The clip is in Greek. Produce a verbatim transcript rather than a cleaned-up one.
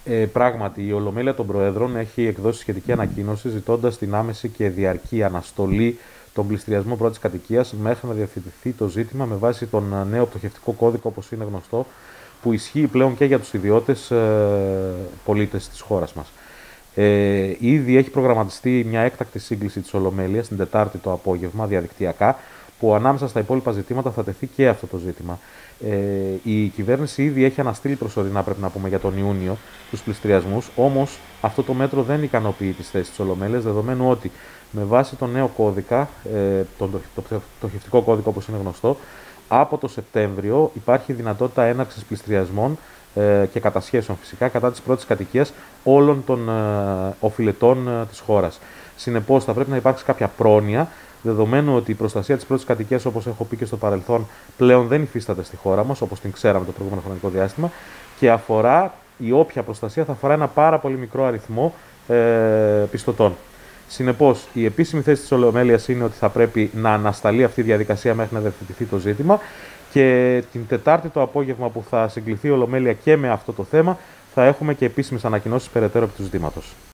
Ε, πράγματι, η Ολομέλεια των Προέδρων έχει εκδώσει σχετική ανακοίνωση ζητώντας την άμεση και διαρκή αναστολή των πληστηριασμών πρώτης κατοικίας μέχρι να διευθετηθεί το ζήτημα με βάση τον νέο πτωχευτικό κώδικα, όπως είναι γνωστό, που ισχύει πλέον και για τους ιδιώτες ε, πολίτες της χώρας μας. Ε, ήδη έχει προγραμματιστεί μια έκτακτη σύγκληση της Ολομέλειας την Τετάρτη το απόγευμα διαδικτυακά, που ανάμεσα στα υπόλοιπα ζητήματα θα τεθεί και αυτό το ζήτημα. Ε, η κυβέρνηση ήδη έχει αναστείλει προσωρινά, πρέπει να πούμε, για τον Ιούνιο τους πληστηριασμούς, όμως αυτό το μέτρο δεν ικανοποιεί τις θέσεις της Ολομέλειας, δεδομένου ότι με βάση τον νέο κώδικα, ε, τον, το, το πτωχευτικό κώδικα όπως είναι γνωστό, από το Σεπτέμβριο υπάρχει δυνατότητα έναρξης πληστηριασμών ε, και κατασχέσεων φυσικά κατά της πρώτης κατοικίας όλων των ε, οφειλετών ε, της χώρας. Συνεπώς θα πρέπει να υπάρξει κάποια πρόνοια, δεδομένου ότι η προστασία της πρώτης κατοικίας, όπως έχω πει και στο παρελθόν, πλέον δεν υφίσταται στη χώρα μας, όπως την ξέραμε το προηγούμενο χρονικό διάστημα, και αφορά, η όποια προστασία θα αφορά ένα πάρα πολύ μικρό αριθμό ε, πιστωτών. Συνεπώς, η επίσημη θέση της Ολομέλειας είναι ότι θα πρέπει να ανασταλεί αυτή η διαδικασία μέχρι να διευθετηθεί το ζήτημα, και την Τετάρτη το απόγευμα που θα συγκληθεί η Ολομέλεια και με αυτό το θέμα, θα έχουμε και επίσημες ανακοινώσεις περαιτέρω επί του ζητήματος.